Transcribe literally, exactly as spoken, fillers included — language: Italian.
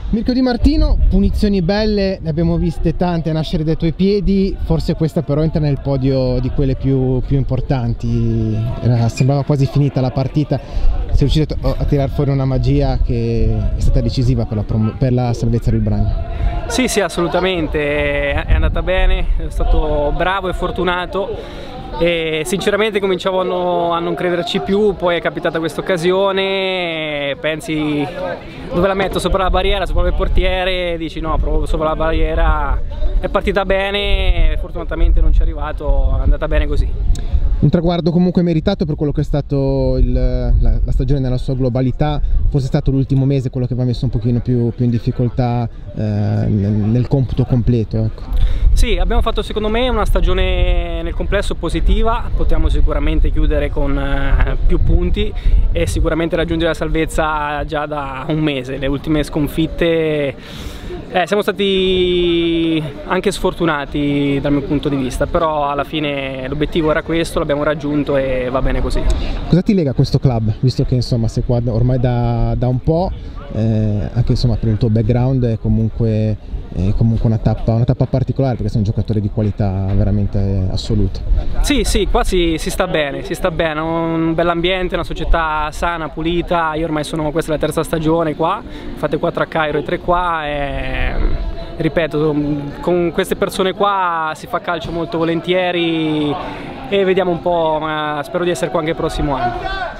Mirko Di Martino, punizioni belle, ne abbiamo viste tante nascere dai tuoi piedi, forse questa però entra nel podio di quelle più, più importanti. Era, sembrava quasi finita la partita, sei riuscito a, a tirar fuori una magia che è stata decisiva per la, per la salvezza del Bragno. Sì, sì, assolutamente, è andata bene, è stato bravo e fortunato. E sinceramente cominciavo a non crederci più, poi è capitata questa occasione, pensi dove la metto, sopra la barriera, sopra il portiere, dici no, provo sopra la barriera, è partita bene, fortunatamente non ci è arrivato, è andata bene così. Un traguardo comunque meritato per quello che è stato il, la, la stagione nella sua globalità, forse è stato l'ultimo mese quello che va messo un pochino più, più in difficoltà eh, nel, nel computo completo. Ecco. Sì, abbiamo fatto secondo me una stagione nel complesso positiva, potevamo sicuramente chiudere con eh, più punti e sicuramente raggiungere la salvezza già da un mese. Le ultime sconfitte eh, siamo stati anche sfortunati dal mio punto di vista, però alla fine l'obiettivo era questo, l'abbiamo raggiunto e va bene così. Cosa ti lega a questo club, visto che insomma sei qua ormai da, da un po', eh, anche insomma per il tuo background è comunque, è comunque una tappa, una tappa particolare perché sei un giocatore di qualità veramente assoluta. Sì, sì, qua si, si sta bene, si sta bene, un bell'ambiente, una società sana, pulita, io ormai sono, questa è la terza stagione qua, fate quattro a Cairo e tre qua e ripeto, con queste persone qua si fa calcio molto volentieri e vediamo un po', ma spero di essere qua anche il prossimo anno.